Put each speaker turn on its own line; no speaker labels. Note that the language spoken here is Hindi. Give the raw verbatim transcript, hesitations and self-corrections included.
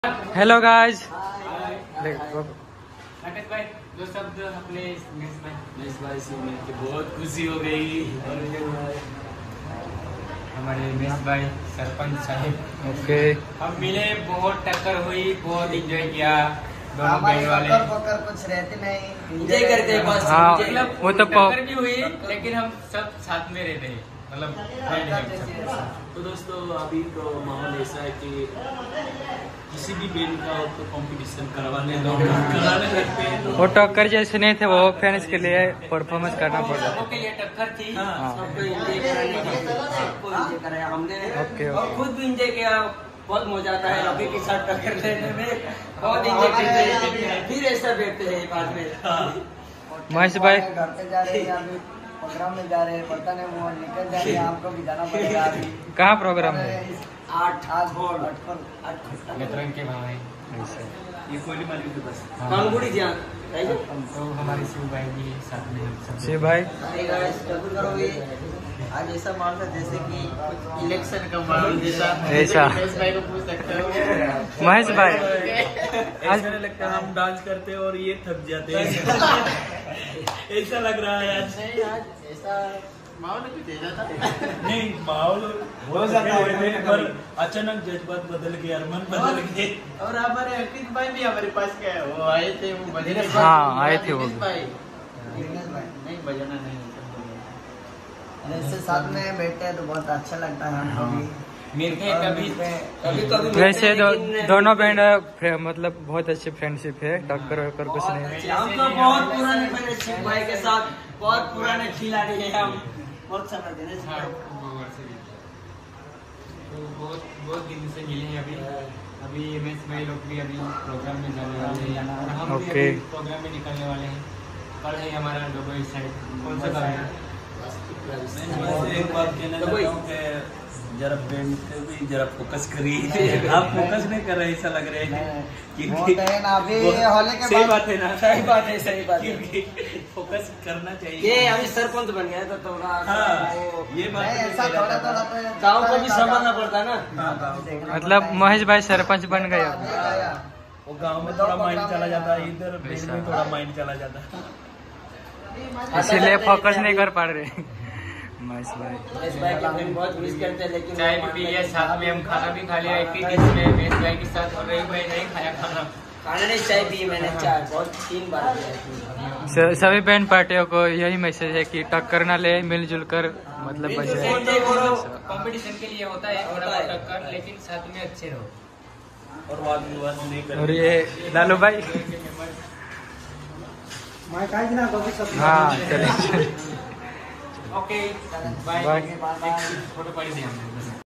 Hello guys.
नाटक भाई दो शब्द अपने मेष भाई से मिलकर बहुत खुशी हो गई। हमारे मेष भाई सरपंच साहब
ओके
हम मिले, बहुत टक्कर हुई, बहुत एंजॉय किया। दोनों बहन वाले
पकड़ कुछ रहते नहीं,
एंजॉय करते हैं बस।
हाँ,
मतलब
वो तो
टक्कर भी हुई लेकिन हम सब साथ में रहते हैं, मतलब friend हैं सब।
तो दोस्तों अभी तो माहौल ऐसा है कि किसी भी बैंड का हो तो कंपटीशन करवाने लोग कराने लगते हैं।
वो टक्कर जैसे नहीं थे, वो फैंस के लिए परफॉर्मेंस करना पड़ता
लोगों के लिए टक्कर थी।
हाँ।
सबको एंजॉय कराने के लिए सबको एंजॉय कराया हमने।
ओके
और
ओके।
खुद भी एंजॉय किया, बहुत मजा आता है रवि के साथ टक्कर लेने में, बहुत एंजॉय करते हैं। फिर ऐसा बैठते हैं बाद में।
महेश भाई
घर पे जा रहे हैं, अभी प्रोग्राम में जा रहे हैं, पता नहीं वो निकल जाएंगे, आपको भी जाना पड़ेगा अभी।
कहाँ प्रोग्राम है?
आठ आठ बोल आठ पर आठ
नेत्रंग के भाव है
ये कोयली मालिक के पास
कांगुड़ी ध्यान
तो हमारे शिव भाई भी साथ में हम सब।
शिव भाई
करोगे आज ऐसा मामला जैसे कि कुछ इलेक्शन का माहौल जैसा
ऐसा।
महेश भाई को पूछ सकते हो।
महेश भाई
ऐसा नहीं लगता हम डांस करते हैं और ये थक जाते हैं। ऐसा लग रहा है आज।
नहीं आज ऐसा माहौल कुछ ऐसा था।
नहीं माहौल हो जाता है पर अचानक जज्बात बदल गए, अरमान बदल गए।
और हमारे अंकित भाई भी हमारे पास गए, वो आए थे, वो बजने।
हाँ, आए थे वो।
दिनेश भाई नहीं बजाना नहीं।
ऐसे साथ में बैठते हैं तो बहुत अच्छा लगता है हमको भी।
मिलते हैं कभी
कभी कभी
वैसे दो, दोनों बैंड मतलब बहुत अच्छे फ्रेंडशिप है, टक्कर वक्कर कुछ नहीं।
हम तो बहुत पुराने फ्रेंडशिप भाई के साथ, बहुत पुराने खिलाड़ी हैं हम, बहुत सारा दिनेश
हाँ,
भाई।
तो बहुत बहुत दिन से मिले हैं अभी। अभी एम एस भाई लोग भी अभी प्रोग्राम में जाने वाले हैं और हम भी
ओके।
अभी प्रोग्राम में निकलने वाले हैं। कल है हमारा दुबई साइड। कौन सा गाँव है?
मैं एक बात कहना चाहता हूँ कि जरा बैंड पे भी जरा फोकस करिए। आप फोकस नहीं कर रहे, ऐसा लग रहा है
होते हैं ना अभी होले के
सही
बाद।
बात है ना?
सही बात है, सही बात है।
क्योंकि फोकस करना चाहिए।
ये अभी सरपंच बन गया तो थोड़ा
हाँ,
वो-
ये बात
नहीं,
तो
ऐसा
सही
थोड़ा
रहता
थोड़ा
है।
तो गाँव को भी संभालना पड़ता है ना।
हाँ, गाँव-
मतलब महेश भाई सरपंच बन गए अब।
वो गांव में थोड़ा माइंड चला जाता है, इधर बैंड में थोड़ा माइंड चला जाता है।
इसीलिए फोकस नहीं कर पा रहे महेश भाई।
महेश भाई को हम बहुत मिस करते हैं, लेकिन
चाय भी पी लिया, साथ में हम खाना भी खा लिया एक ही डिश में। मेरे भाई के साथ और रही भाई नहीं खाया खाना।
खाना नहीं, चाय पी मैंने, चाय बहुत तीन बार पिया।
स- सभी बैंड पार्टियों को यही मैसेज है कि टक्कर ना ले, मिलजुल कर मतलब बचे।
कंपटीशन के लिए होता है थोड़ा बहुत टक्कर, लेकिन साथ में अच्छे रहो।
और वाद विवाद नहीं करना।
और ये लालू भाई हाँ चलिए
ओके बाय।
बाय।
एक फोटो पड़ी थी हमने।